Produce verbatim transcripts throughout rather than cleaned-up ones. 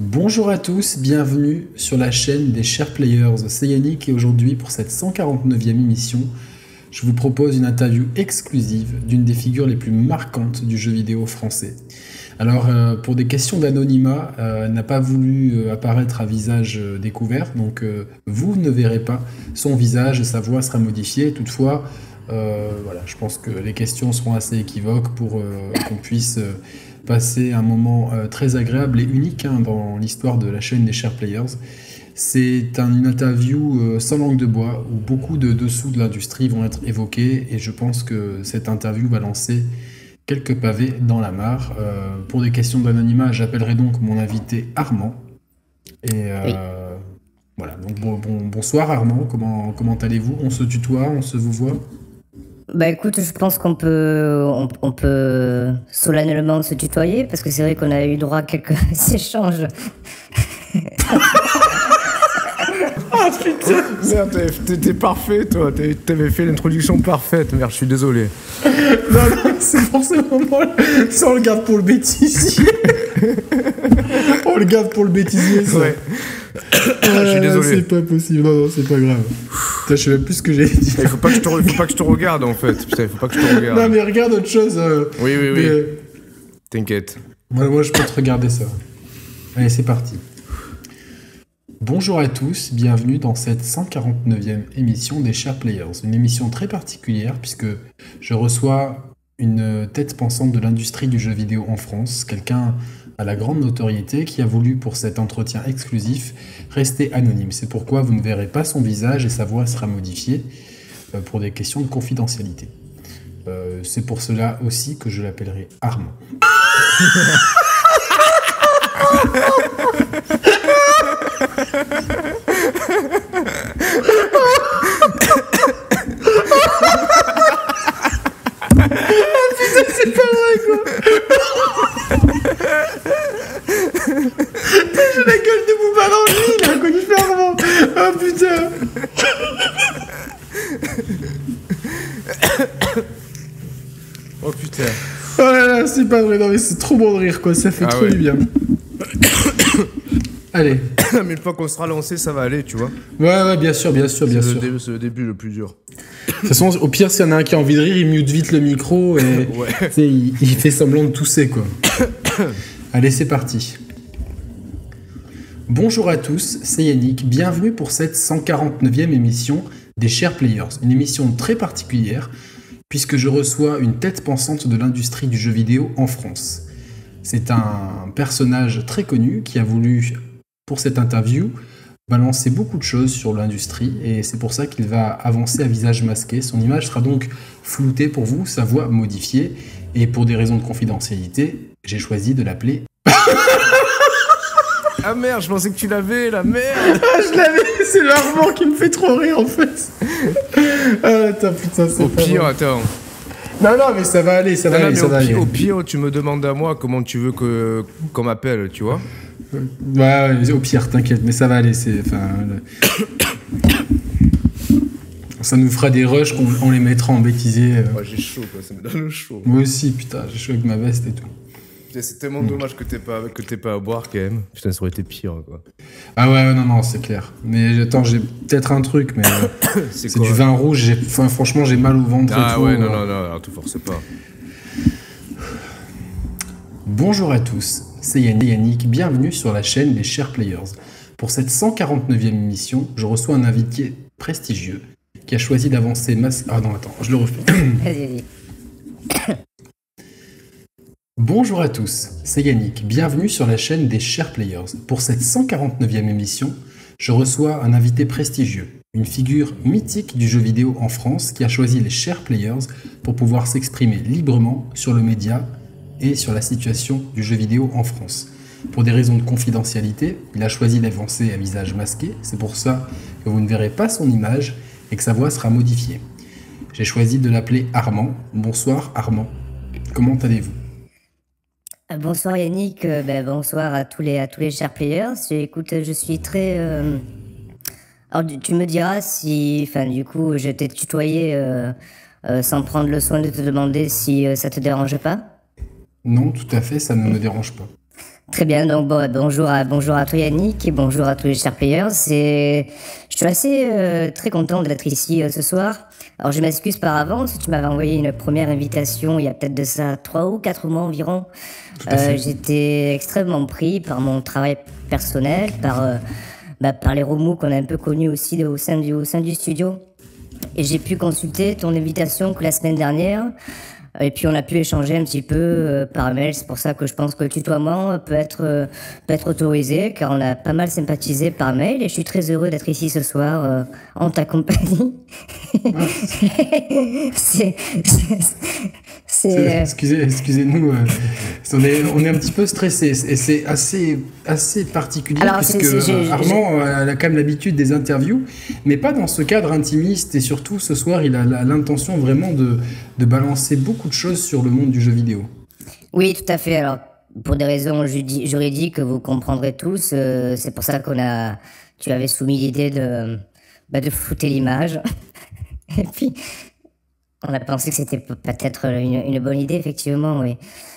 Bonjour à tous, bienvenue sur la chaîne des chers players. C'est Yannick et aujourd'hui pour cette cent quarante-neuvième émission, je vous propose une interview exclusive d'une des figures les plus marquantes du jeu vidéo français. Alors euh, pour des questions d'anonymat, euh, elle n'a pas voulu euh, apparaître à visage euh, découvert, donc euh, vous ne verrez pas son visage et sa voix sera modifiée. Toutefois, euh, voilà, je pense que les questions seront assez équivoques pour euh, qu'on puisse euh, passer un moment euh, très agréable et unique hein, dans l'histoire de la chaîne des chers players. C'est un, une interview euh, sans langue de bois où beaucoup de dessous de l'industrie vont être évoqués et je pense que cette interview va lancer quelques pavés dans la mare. Euh, pour des questions d'anonymat, j'appellerai donc mon invité Armand. Et euh, oui. Voilà, donc bon, bon, bonsoir Armand, comment, comment allez-vous? On se tutoie, on se vous voit? Bah écoute, je pense qu'on peut, on, on peut solennellement se tutoyer parce que c'est vrai qu'on a eu droit à quelques échanges. Ah putain, merde, t'étais parfait toi, t'avais fait l'introduction parfaite, merde, je suis désolé. Non, non, c'est pour ce moment-là, ça on le garde pour le bêtisier. On le garde pour le bêtisier, ça. Ouais. Euh, je suis désolé. C'est pas possible, non, non, c'est pas grave. Putain, je sais même plus ce que j'ai dit. Il faut pas que je te, re... faut pas que je te regarde en fait. Putain, il faut pas que je te regarde. Non, mais regarde autre chose. Euh, oui, oui, oui. Mais... T'inquiète. Moi, moi, je peux te regarder ça. Allez, c'est parti. Bonjour à tous, bienvenue dans cette cent quarante-neuvième émission des chers players. Une émission très particulière puisque je reçois une tête pensante de l'industrie du jeu vidéo en France, quelqu'un à la grande notoriété qui a voulu pour cet entretien exclusif rester anonyme. C'est pourquoi vous ne verrez pas son visage et sa voix sera modifiée euh, pour des questions de confidentialité. Euh, c'est pour cela aussi que je l'appellerai Armand. Putain, c'est pas vrai quoi. J'ai la gueule de Booba dans le lit, il a reconnu Armand. Oh putain. Oh putain. Oh là là, c'est pas vrai, non mais c'est trop bon de rire quoi, ça fait ah trop ouais. du bien. Allez. Mais une fois qu'on sera lancé, ça va aller, tu vois. Ouais, ouais, bien sûr, bien sûr, bien sûr. C'est le début le plus dur. De toute façon, au pire, s'il y en a un qui a envie de rire, il mute vite le micro et ouais. il, il fait semblant de tousser, quoi. Allez, c'est parti. Bonjour à tous, c'est Yannick. Bienvenue pour cette cent quarante-neuvième émission des chers players. Une émission très particulière puisque je reçois une tête pensante de l'industrie du jeu vidéo en France. C'est un personnage très connu qui a voulu, pour cette interview, balancer beaucoup de choses sur l'industrie et c'est pour ça qu'il va avancer à visage masqué. Son image sera donc floutée pour vous, sa voix modifiée et pour des raisons de confidentialité, j'ai choisi de l'appeler... Ah merde, je pensais que tu l'avais, la merde. Ah, je l'avais, c'est l'Armand qui me fait trop rire en fait. Ah, attends, putain, c'est Au pire, attends. Non, non, mais ça va aller, ça va non, aller, non, ça va au, aller. Au pire, tu me demandes à moi comment tu veux que qu'on m'appelle, tu vois. Ouais, au pire, t'inquiète, mais ça va aller, c'est... Enfin, le... Ça nous fera des rushs, on, on les mettra en bêtisier. Euh... Ouais, j'ai chaud, quoi, ça me donne le chaud. Moi aussi, putain, j'ai chaud avec ma veste et tout. C'est tellement mmh. dommage que t'aies pas, que t'aies pas à boire, quand même. Putain, ça aurait été pire, quoi. Ah ouais, non, non, c'est clair. Mais attends, j'ai peut-être un truc, mais... Euh, c'est du vin rouge, j'ai... Enfin, franchement, j'ai mal au ventre ah, et tout. Ah ouais, non, non, non, non, te force pas. Bonjour à tous, c'est Yannick, bienvenue sur la chaîne des chers players. Pour cette cent quarante-neuvième émission, je reçois un invité prestigieux qui a choisi d'avancer masse... Ah non, attends, je le refais. Vas-y, vas-y. Bonjour à tous, c'est Yannick, bienvenue sur la chaîne des chers players. Pour cette cent quarante-neuvième émission, je reçois un invité prestigieux, une figure mythique du jeu vidéo en France qui a choisi les chers players pour pouvoir s'exprimer librement sur le média et sur la situation du jeu vidéo en France. Pour des raisons de confidentialité, il a choisi d'avancer à visage masqué, c'est pour ça que vous ne verrez pas son image et que sa voix sera modifiée. J'ai choisi de l'appeler Armand. Bonsoir Armand, comment allez-vous ? Bonsoir Yannick, euh, ben, bonsoir à tous les, à tous les chers players. Écoute, je suis très... Euh... Alors tu me diras si... Enfin du coup, je t'ai tutoyé euh, euh, sans prendre le soin de te demander si euh, ça te dérange pas. Non, tout à fait, ça ne me dérange pas. Très bien, donc bon, bonjour à bonjour à toi Yannick et bonjour à tous les chers players. C'est, je suis assez euh, très content d'être ici euh, ce soir. Alors je m'excuse par avance, tu m'avais envoyé une première invitation il y a peut-être de ça trois ou quatre mois environ. Euh, j'étais extrêmement pris par mon travail personnel, par euh, bah, par les remous qu'on a un peu connus aussi au sein du au sein du studio. Et j'ai pu consulter ton invitation que la semaine dernière. Et puis on a pu échanger un petit peu euh, par mail. C'est pour ça que je pense que le tutoiement peut être euh, peut être autorisé, car on a pas mal sympathisé par mail. Et je suis très heureux d'être ici ce soir euh, en ta compagnie. c'est, c'est, c'est Excusez, excusez-nous, euh, on est on est un petit peu stressé et c'est assez assez particulier. Alors, puisque c'est, c'est, euh, Armand a, a quand même l'habitude des interviews, mais pas dans ce cadre intimiste. Et surtout ce soir, il a l'intention vraiment de de balancer beaucoup de choses sur le monde du jeu vidéo. Oui, tout à fait. Alors, pour des raisons juridiques que vous comprendrez tous, euh, c'est pour ça qu'on a, tu avais soumis l'idée de, bah, de flouter l'image. Et puis, on a pensé que c'était peut-être une, une bonne idée, effectivement, oui.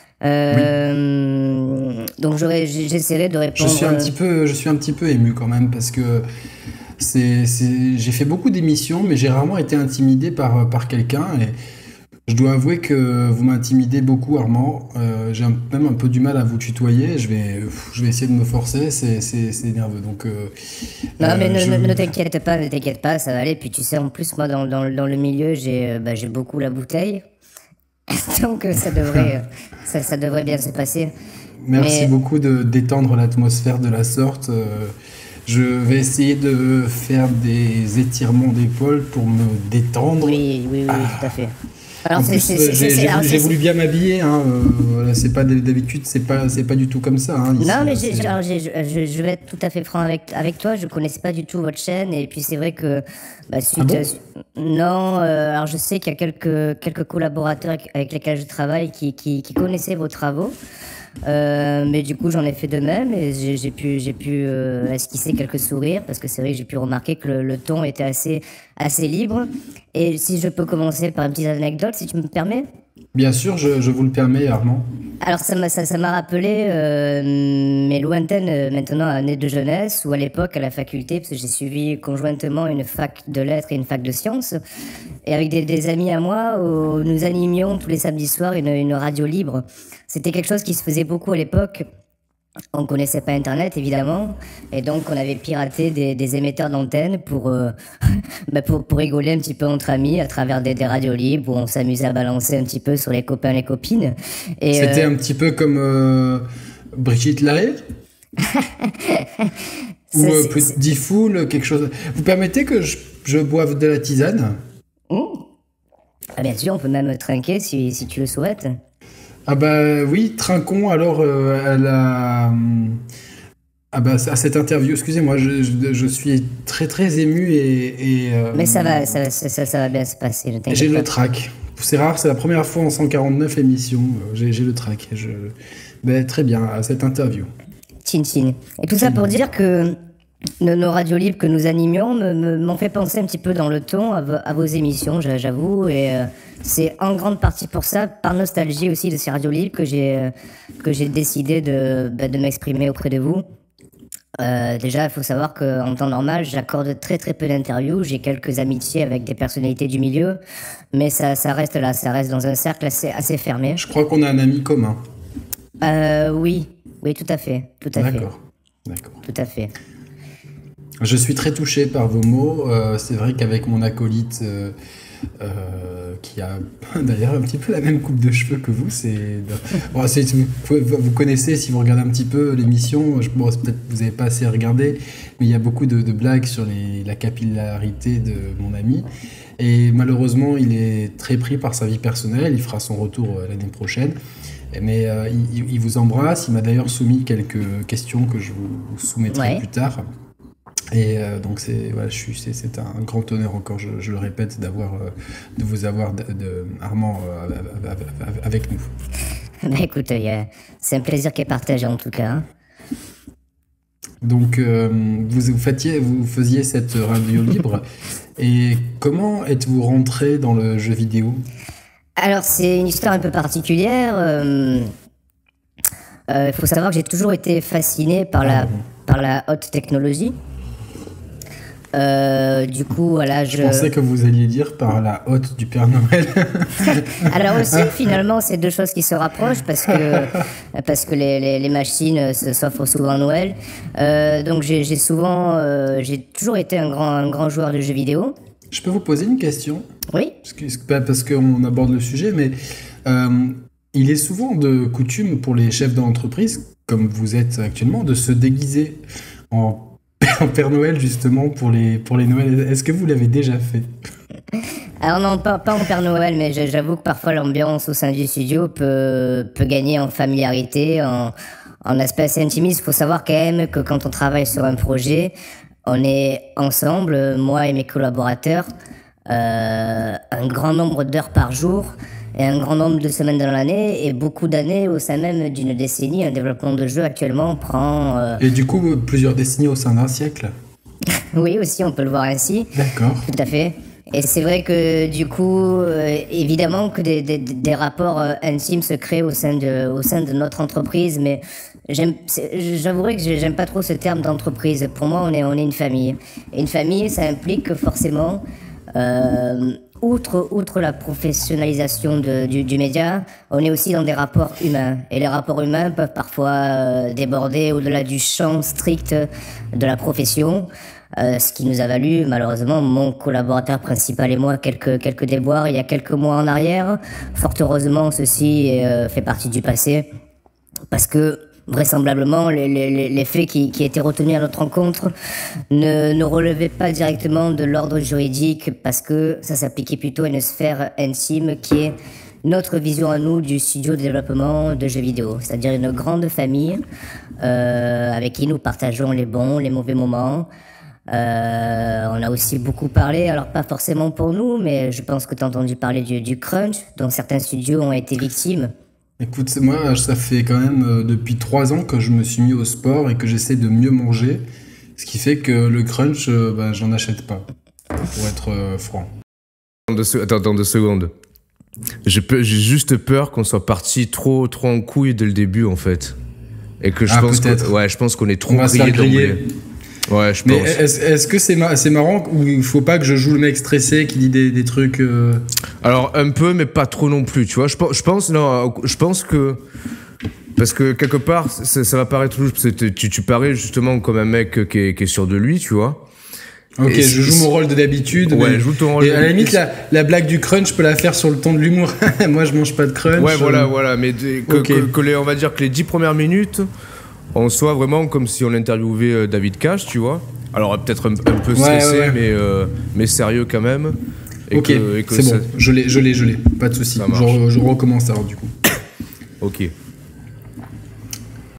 Euh, oui. Donc, j'aurais, j'essaierai de répondre. Je suis un petit peu, je suis un petit peu ému quand même parce que c'est, c'est, j'ai fait beaucoup d'émissions, mais j'ai rarement été intimidé par par quelqu'un et je dois avouer que vous m'intimidez beaucoup, Armand. Euh, j'ai un, même un peu du mal à vous tutoyer. Je vais, je vais essayer de me forcer. C'est, c'est, c'est nerveux. Donc, euh, non, mais euh, ne, je... ne, ne t'inquiète pas, ne t'inquiète pas, ça va aller. Puis tu sais, en plus, moi, dans, dans, dans le milieu, j'ai, bah, j'ai beaucoup la bouteille. Donc, ça devrait, ça, ça devrait bien se passer. Merci mais... beaucoup de détendre l'atmosphère de la sorte. Euh, je vais essayer de faire des étirements d'épaule pour me détendre. Oui, oui, oui, ah. tout à fait. Alors, en c'est, plus, c'est, c'est, j'ai, c'est, j'ai, j'ai voulu bien m'habiller. Hein, euh, c'est pas d'habitude, c'est pas, c'est pas du tout comme ça. Hein, ici, non, mais j'ai, alors, j'ai, je, je vais être tout à fait franc avec avec toi. Je connaissais pas du tout votre chaîne et puis c'est vrai que bah, suite, ah bon euh, non. Euh, alors je sais qu'il y a quelques quelques collaborateurs avec, avec lesquels je travaille qui qui, qui connaissaient vos travaux. Euh, mais du coup j'en ai fait de même et j'ai, j'ai pu j'ai pu euh, esquisser quelques sourires parce que c'est vrai que j'ai pu remarquer que le, le ton était assez assez libre. Et si je peux commencer par une petite anecdote, si tu me permets. Bien sûr, je, je vous le permets, Armand. Alors ça m'a ça, ça m'a rappelé euh, mes lointaines euh, maintenant années de jeunesse ou à l'époque à la faculté parce que j'ai suivi conjointement une fac de lettres et une fac de sciences et avec des, des amis à moi où nous animions tous les samedis soirs une, une radio libre. C'était quelque chose qui se faisait beaucoup à l'époque. On connaissait pas Internet évidemment et donc on avait piraté des, des émetteurs d'antenne pour, euh, bah pour pour rigoler un petit peu entre amis à travers des, des radios libres où on s'amusait à balancer un petit peu sur les copains et les copines. Et c'était euh... un petit peu comme euh, Brigitte Lahaie ou euh, Petit Foule, quelque chose. Vous permettez que je, je boive de la tisane? Mmh. Ah bien sûr, on peut même trinquer si si tu le souhaites. Ah bah oui, trinquons alors euh, à la... Ah bah à cette interview. Excusez-moi, je, je, je suis très très ému et... et euh... Mais ça va, ça, ça, ça, ça va bien se passer. J'ai pas. Le trac. C'est rare, c'est la première fois en cent quarante-neuf émissions. J'ai, j'ai le trac. Je... Ben, très bien, à cette interview. Chin chin. Et tout ça pour dire que nos, nos radios libres que nous animions me, me, m'ont fait penser un petit peu dans le ton à, vo, à vos émissions, j'avoue. Et euh, c'est en grande partie pour ça, par nostalgie aussi de ces radios libres, que j'ai, euh, que j'ai décidé de, bah, de m'exprimer auprès de vous. Euh, déjà, il faut savoir qu'en temps normal, j'accorde très très peu d'interviews. J'ai quelques amitiés avec des personnalités du milieu, mais ça, ça reste là, ça reste dans un cercle assez, assez fermé. Je crois qu'on a un ami commun. Euh, oui, oui, tout à fait, tout à D'accord. fait. D'accord. Tout à fait. Je suis très touché par vos mots. Euh, c'est vrai qu'avec mon acolyte, euh, euh, qui a d'ailleurs un petit peu la même coupe de cheveux que vous, c'est, bon, c'est vous, vous connaissez si vous regardez un petit peu l'émission. Je, bon, peut-être que vous n'avez pas assez regardé, mais il y a beaucoup de, de blagues sur les, la capillarité de mon ami. Et malheureusement, il est très pris par sa vie personnelle. Il fera son retour l'année prochaine. Mais euh, il, il vous embrasse. Il m'a d'ailleurs soumis quelques questions que je vous soumettrai ouais. plus tard. Et euh, donc c'est, voilà, je suis, c'est, c'est un grand honneur encore, je, je le répète, d'avoir, euh, de vous avoir, de, de, Armand, euh, avec nous. Bah écoute, euh, c'est un plaisir qui est partagé en tout cas. Hein. Donc euh, vous, vous, faites, vous faisiez cette radio libre, et comment êtes-vous rentré dans le jeu vidéo ? Alors c'est une histoire un peu particulière. Euh... Il euh, faut savoir que j'ai toujours été fasciné par la, par la haute technologie. Euh, du coup, voilà, je... je pensais que vous alliez dire par la hotte du Père Noël. Alors aussi, finalement, c'est deux choses qui se rapprochent parce que, parce que les, les, les machines s'offrent souvent à Noël. Euh, donc j'ai souvent, euh, j'ai toujours été un grand, un grand joueur de jeux vidéo. Je peux vous poser une question? Oui. Parce qu'on aborde le sujet, mais euh, il est souvent de coutume pour les chefs d'entreprise, comme vous êtes actuellement, de se déguiser en en Père Noël justement pour les, pour les Noëls. Est-ce que vous l'avez déjà fait? Alors non, pas, pas en Père Noël, mais j'avoue que parfois l'ambiance au sein du studio peut, peut gagner en familiarité, en, en aspect assez intimiste. Il faut savoir quand même que quand on travaille sur un projet, on est ensemble, moi et mes collaborateurs, euh, un grand nombre d'heures par jour et un grand nombre de semaines dans l'année et beaucoup d'années au sein même d'une décennie. Un développement de jeu actuellement prend... Euh... Et du coup, plusieurs décennies au sein d'un siècle. Oui, aussi, on peut le voir ainsi. D'accord. Tout à fait. Et c'est vrai que du coup, euh, évidemment que des, des, des rapports euh, intimes se créent au sein de, au sein de notre entreprise, mais j'avouerai que j'aime pas trop ce terme d'entreprise. Pour moi, on est, on est une famille. Et une famille, ça implique que forcément... Euh, Outre, outre la professionnalisation de, du, du média, on est aussi dans des rapports humains. Et les rapports humains peuvent parfois euh, déborder au-delà du champ strict de la profession, euh, ce qui nous a valu, malheureusement, mon collaborateur principal et moi, quelques, quelques déboires il y a quelques mois en arrière. Fort heureusement, ceci euh, fait partie du passé, parce que vraisemblablement, les, les, les faits qui, qui étaient retenus à notre rencontre ne, ne relevaient pas directement de l'ordre juridique parce que ça s'appliquait plutôt à une sphère intime qui est notre vision à nous du studio de développement de jeux vidéo, c'est-à-dire une grande famille euh, avec qui nous partageons les bons, les mauvais moments. Euh, on a aussi beaucoup parlé, alors pas forcément pour nous, mais je pense que tu as entendu parler du, du crunch, dont certains studios ont été victimes. Écoute, moi, ça fait quand même euh, depuis trois ans que je me suis mis au sport et que j'essaie de mieux manger, ce qui fait que le crunch, euh, bah, j'en achète pas, pour être euh, franc. Attends, attends deux secondes. J'ai juste peur qu'on soit parti trop, trop en couille dès le début, en fait. Et que je ah, pense qu'on ouais, je pense qu'on est trop grillé d'emblée. Ouais, je Mais pense. est-ce est que c'est mar marrant ou il faut pas que je joue le mec stressé qui dit des, des trucs euh... Alors un peu, mais pas trop non plus, tu vois. Je, je pense, non, je pense que parce que quelque part, ça, ça va paraître louche, parce que tu, tu parais justement comme un mec qui est, qui est sûr de lui, tu vois. Ok, et je joue mon rôle de d'habitude. Ouais, mais... joue ton rôle. Et à la limite, la, la blague du crunch, je peux la faire sur le ton de l'humour. Moi, je mange pas de crunch. Ouais, voilà, euh... voilà. Mais que, okay. que, que les, on va dire que les dix premières minutes, on soit vraiment comme si on interviewait David Cage, tu vois. Alors peut-être un, un peu stressé, ouais, ouais, ouais. Mais, euh, mais sérieux quand même. Et ok, c'est bon, je l'ai, je l'ai, je l'ai. Pas de soucis. Je, je recommence alors du coup. Ok.